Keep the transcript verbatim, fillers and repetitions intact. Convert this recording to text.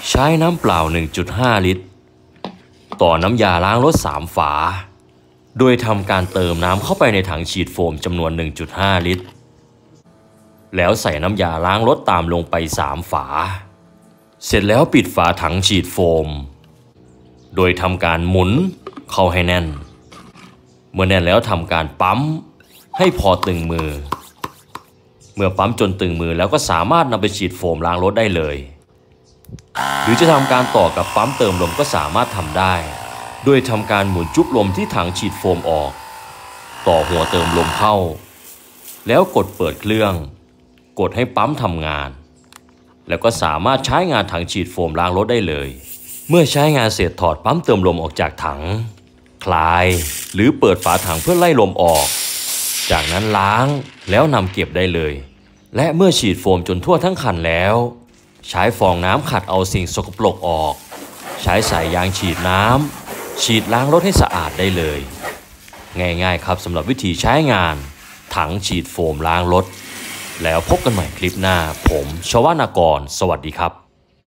ใช้น้ำเปล่า หนึ่งจุดห้า ลิตรต่อน้ำยาล้างรถสามฝาโดยทำการเติมน้ำเข้าไปในถังฉีดโฟมจำนวน หนึ่งจุดห้า ลิตรแล้วใส่น้ำยาล้างรถตามลงไปสามฝาเสร็จแล้วปิดฝาถังฉีดโฟมโดยทำการหมุนเข้าให้แน่นเมื่อแน่นแล้วทำการปั๊มให้พอตึงมือเมื่อปั๊มจนตึงมือแล้วก็สามารถนำไปฉีดโฟมล้างรถได้เลยหรือจะทำการต่อกับปั๊มเติมลมก็สามารถทำได้โดยทำการหมุนจุ๊บลมที่ถังฉีดโฟมออกต่อหัวเติมลมเข้าแล้วกดเปิดเครื่องกดให้ปั๊มทำงานแล้วก็สามารถใช้งานถังฉีดโฟมล้างรถได้เลยเมื่อใช้งานเสร็จถอดปั๊มเติมลมออกจากถังคลายหรือเปิดฝาถังเพื่อไล่ลมออกจากนั้นล้างแล้วนำเก็บได้เลยและเมื่อฉีดโฟมจนทั่วทั้งคันแล้วใช้ฟองน้ำขัดเอาสิ่งสกปรกออกใช้สายยางฉีดน้ำฉีดล้างรถให้สะอาดได้เลยง่ายๆครับสำหรับวิธีใช้งานถังฉีดโฟมล้างรถแล้วพบกันใหม่คลิปหน้าผมชวนากรสวัสดีครับ